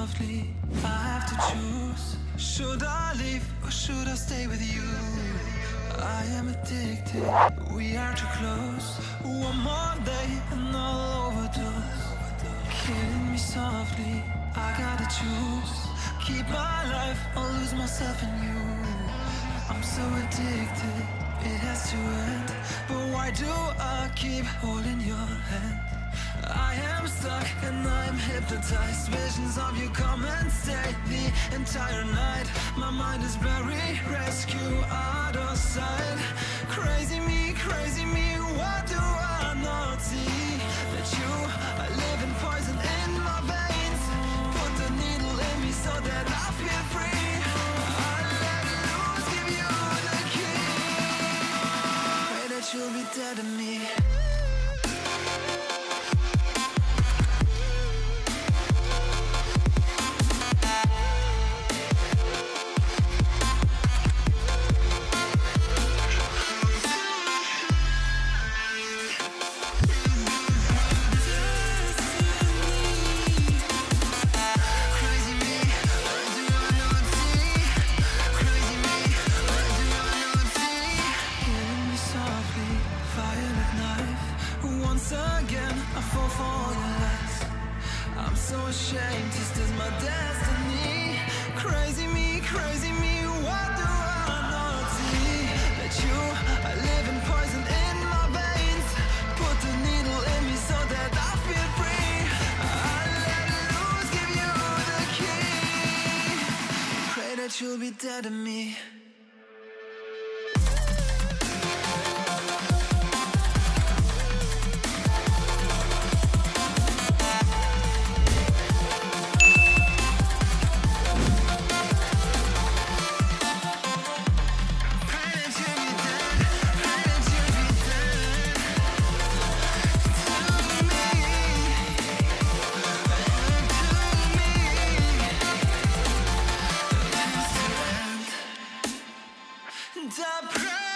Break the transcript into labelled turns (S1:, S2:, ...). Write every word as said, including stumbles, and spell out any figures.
S1: softly. I have to choose. Should I leave or should I stay with you? I am addicted, we are too close. One more day and I'll overdose. Killing me softly, I gotta choose. Keep my life or lose myself in you. I'm so addicted, it has to end. But why do I keep holding your hand? I am stuck and I'm hypnotized. Visions of you come and stay the entire night. My mind is blurry, rescue out of sight. Crazy me, crazy me, what do I not see? That you are living poison in my veins. Put the needle in me so that I feel free. I let loose, give you the key. Pray that you'll be dead to me. So ashamed, this is my destiny. Crazy me, crazy me, what do I not see? That you are living poison in my veins. Put the needle in me so that I feel free. I let loose, give you the key. Pray that you'll be dead to me. The